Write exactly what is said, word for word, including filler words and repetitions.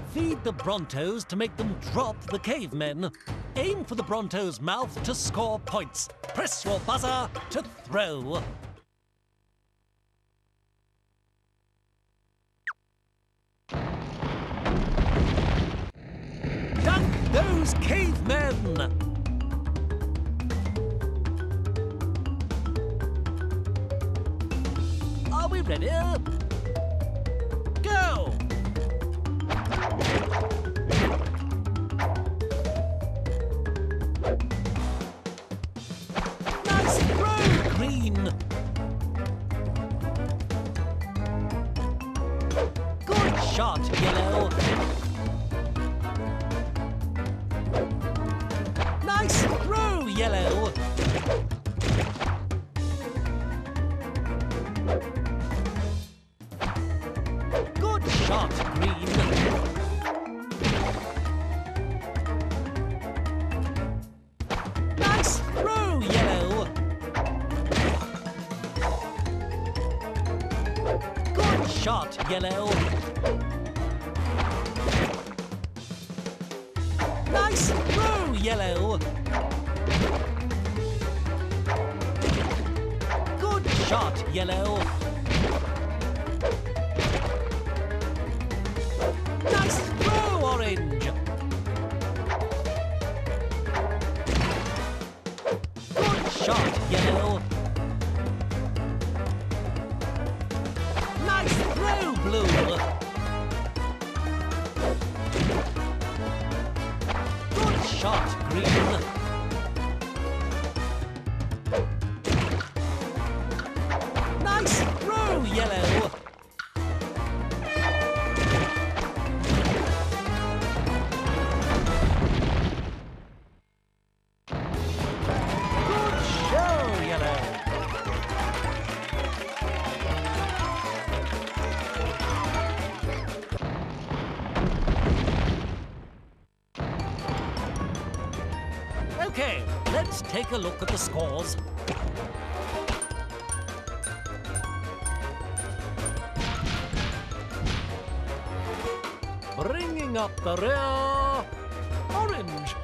Feed the Brontos to make them drop the cavemen. Aim for the Bronto's mouth to score points. Press your buzzer to throw. Dunk those cavemen! Are we ready? Go! Nice throw, Green! Good shot, Yellow! Nice throw, Yellow! Good shot, Green! Nice throw, Yellow! Good shot, Yellow! Nice throw, Yellow! Good shot, Yellow! Nice throw, Orange! Good shot, Yellow! Nice throw, Blue! Good shot, Green! Nice throw, Yellow! Good show, Yellow! Okay, let's take a look at the scores. Bringing up the rear, Orange.